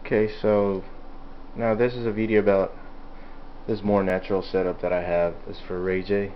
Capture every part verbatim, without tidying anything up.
Okay, so now this is a video about this more natural setup that I have. This is for Ray J,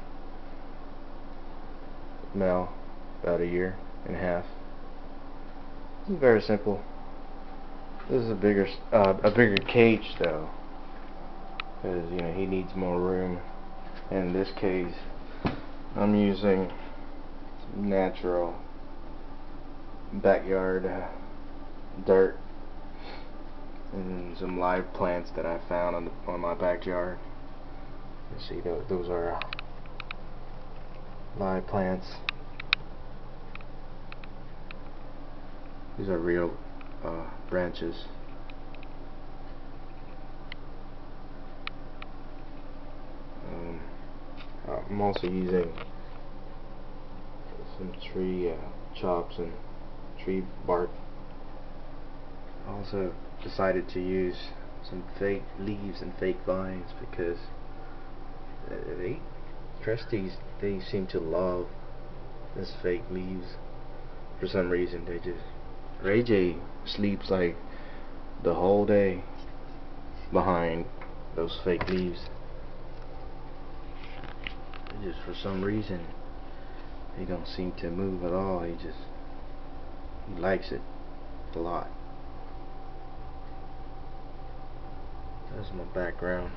male, about a year and a half. This is very simple. This is a bigger uh, a bigger cage though, because you know he needs more room. In this case, I'm using some natural backyard uh, dirt and some live plants that I found on, the, on my backyard. You see, those, those are live plants. These are real uh, branches. Um, I'm also using some tree uh, chops and tree bark. I also decided to use some fake leaves and fake vines because they cresties they seem to love this fake leaves for some reason. They just Ray J sleeps like the whole day behind those fake leaves. They just for some reason they don't seem to move at all. He just he likes it a lot. That's my background.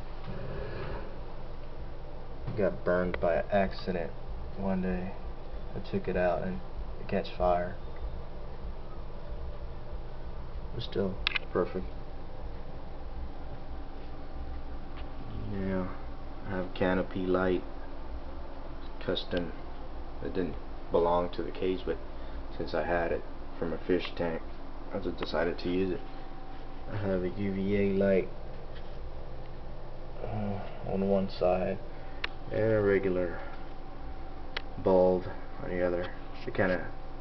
Got burned by accident one day. I took it out and it catch fire. It was still perfect. Yeah, I have canopy light, custom. It didn't belong to the cage, but since I had it from a fish tank, I just decided to use it. I have a U V A light uh, on one side and a regular bulb on the other. It kind of,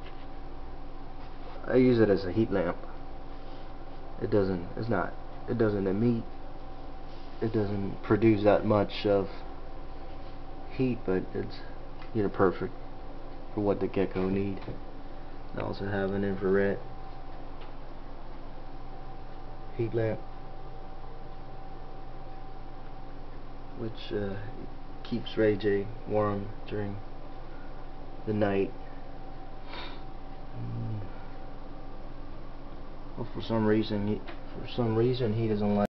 I use it as a heat lamp. It doesn't, it's not, it doesn't emit, it doesn't produce that much of heat, but it's, you know, perfect for what the gecko need. I also have an infrared heat lamp, which uh, keeps Ray J warm during the night. Mm. Well, for some reason, he, for some reason, he doesn't like.